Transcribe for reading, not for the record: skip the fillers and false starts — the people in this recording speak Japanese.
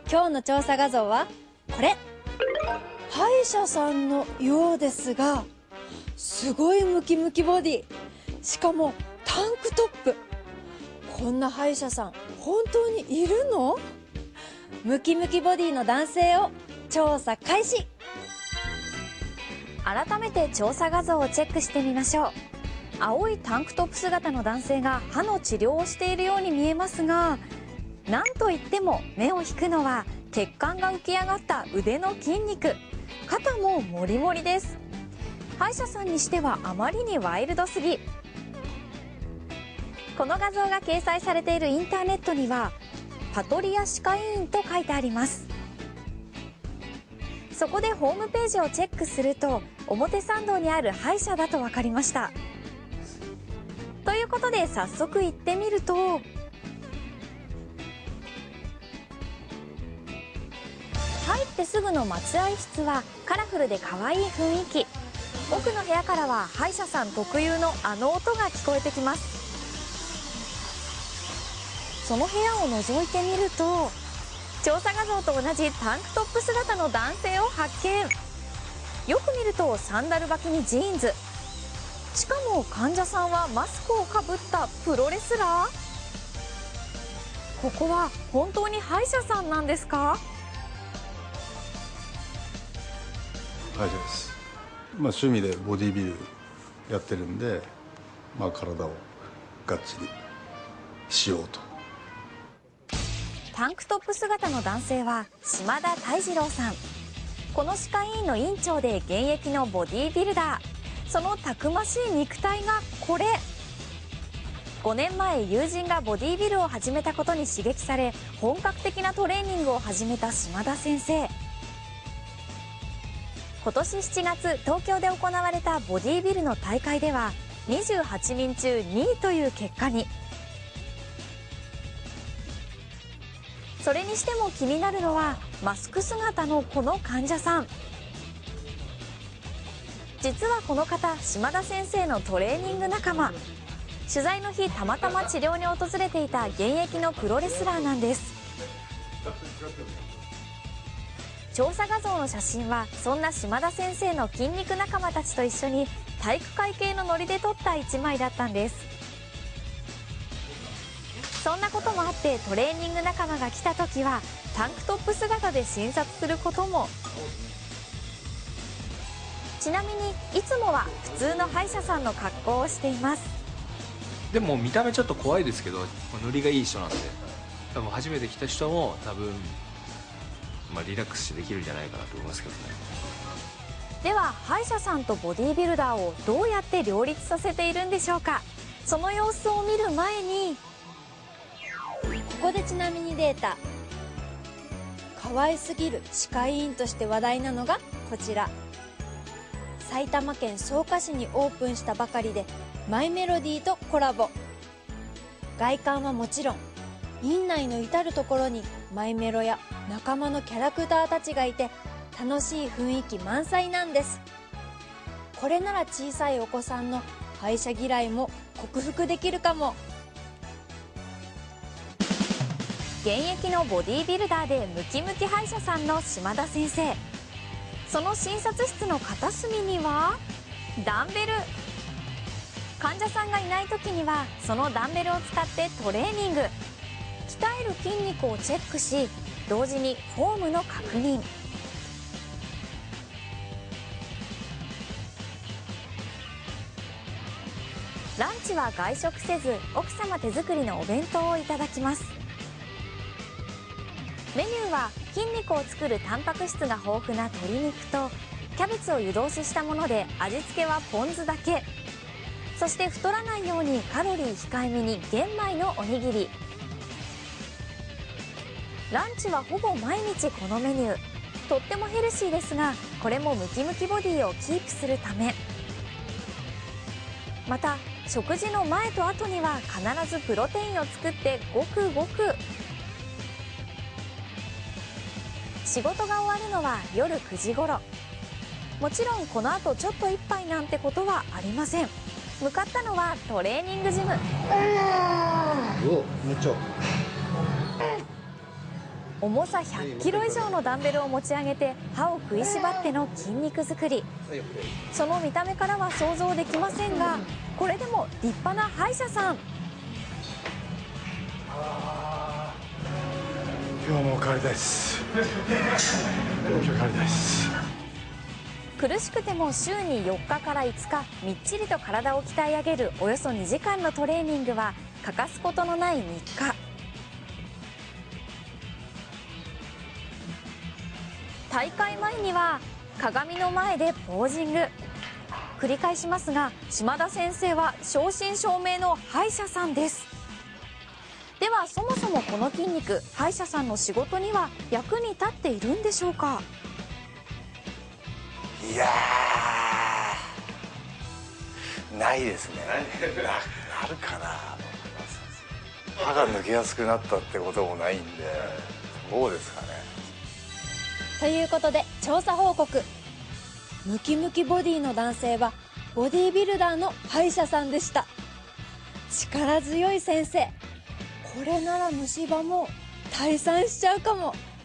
今日の調査画像はこれ。歯医者さんのようですが、すごいムキムキボディ、しかもタンクトップ。こんな歯医者さん本当にいるの？ムキムキボディの男性を調査開始。改めて調査画像をチェックしてみましょう。青いタンクトップ姿の男性が歯の治療をしているように見えますが、なんといっても目を引くのは血管が浮き上がった腕の筋肉。肩もモリモリです。歯医者さんにしてはあまりにワイルドすぎ。この画像が掲載されているインターネットにはパトリア歯科医院と書いてあります。そこでホームページをチェックすると、表参道にある歯医者だと分かりました。ということで早速行ってみると、入ってすぐの待合室はカラフルで可愛い雰囲気。奥の部屋からは歯医者さん特有のあの音が聞こえてきます。その部屋を覗いてみると、調査画像と同じタンクトップ姿の男性を発見。よく見るとサンダル履きにジーンズ、しかも患者さんはマスクをかぶったプロレスラー。ここは本当に歯医者さんなんですか？ 歯医者です。趣味でボディビルやってるんで、体をがっちりしようと。 タンクトップ姿の男性は島田泰次郎さん。この歯科医院の院長で現役のボディビルダー。そのたくましい肉体がこれ。5年前、友人がボディビルを始めたことに刺激され、本格的なトレーニングを始めた島田先生。今年7月、東京で行われたボディビルの大会では28人中2位という結果に。それにしても気になるのはマスク姿のこの患者さん。実はこの方、島田先生のトレーニング仲間。取材の日、たまたま治療に訪れていた現役のプロレスラーなんです。調査画像の写真はそんな島田先生の筋肉仲間たちと一緒に体育会系のノリで撮った1枚だったんです。そんなこともあって、トレーニング仲間が来た時はタンクトップ姿で診察することも。ちなみにいつもは普通の歯医者さんの格好をしています。 でも見た目ちょっと怖いですけど、ノリがいい人なんで、多分初めて来た人も多分リラックスしてできるんじゃないかなと思いますけどね。 では歯医者さんとボディビルダーをどうやって両立させているんでしょうか。その様子を見る前に、ここでちなみにデータ。可愛すぎる歯科医院として話題なのがこちら。埼玉県草加市にオープンしたばかりでマイメロディとコラボ。外観はもちろん、院内の至る所にマイメロや仲間のキャラクターたちがいて、楽しい雰囲気満載なんです。これなら小さいお子さんの歯医者嫌いも克服できるかも。現役のボディビルダーでムキムキ歯医者さんの島田先生。その診察室の片隅にはダンベル。患者さんがいない時にはそのダンベルを使ってトレーニング。鍛える筋肉をチェックし、同時にフォームの確認。ランチは外食せず、奥様手作りのお弁当をいただきます。メニューは筋肉を作るタンパク質が豊富な鶏肉とキャベツを湯通ししたもので、味付けはポン酢だけ。そして太らないようにカロリー控えめに玄米のおにぎり。ランチはほぼ毎日このメニュー。とってもヘルシーですが、これもムキムキボディをキープするため。また食事の前と後には必ずプロテインを作ってごくごく。仕事が終わるのは夜9時頃。もちろんこの後ちょっと一杯なんてことはありません。向かったのはトレーニングジム。 お、めっちゃ。 重さ100キロ以上のダンベルを持ち上げて歯を食いしばっての筋肉作り。その見た目からは想像できませんが、これでも立派な歯医者さん。 今日もう帰りたいです。今日帰りたいです。 苦しくても週に4日から5日みっちりと体を鍛え上げるおよそ2時間のトレーニングは欠かすことのない日課。大会前には鏡の前でポージング。繰り返しますが、島田先生は正真正銘の歯医者さんです。ではそもそもこの筋肉、歯医者さんの仕事には役に立っているんでしょうか。 いやー、ないですね。なるかなと思います。歯が抜けやすくなったってこともないんで、どうですかね。 ということで調査報告。ムキムキボディの男性はボディービルダーの歯医者さんでした。力強い先生、これなら虫歯も退散しちゃうかも。